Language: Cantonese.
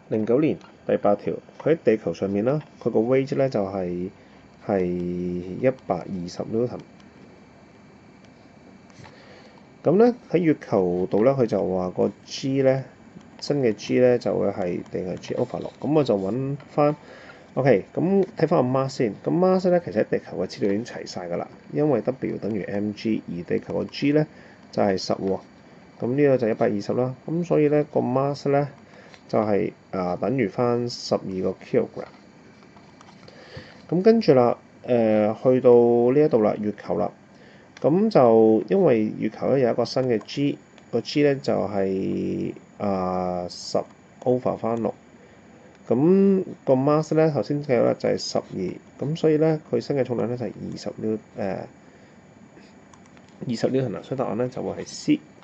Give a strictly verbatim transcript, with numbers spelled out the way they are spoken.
零九年第八條，佢喺地球上面啦，佢個 weight 咧就係係一百二十 Newton。咁咧喺月球度咧，佢就話個 G 咧新嘅 G 咧就會係定係 G over 六。咁我就揾翻 OK。咁睇翻個 mass 先。咁 mass 咧其實喺地球嘅資料已經齊晒㗎啦，因為 W 等於 mg，而地球個 G 咧就係十喎。咁呢個就一百二十啦。咁所以咧個 mass 咧就係、是、啊等於翻十二個 kilogram。咁跟住啦，誒、呃、去到呢一度啦，月球啦。咁就因為月球咧有一個新嘅 G，個 G 咧就係啊十 over 翻六。咁個 mass 咧頭先計咗咧就係十二，咁所以咧佢新嘅重量咧就係二十 N 誒二十 Newton啦，所以答案咧就會係 C。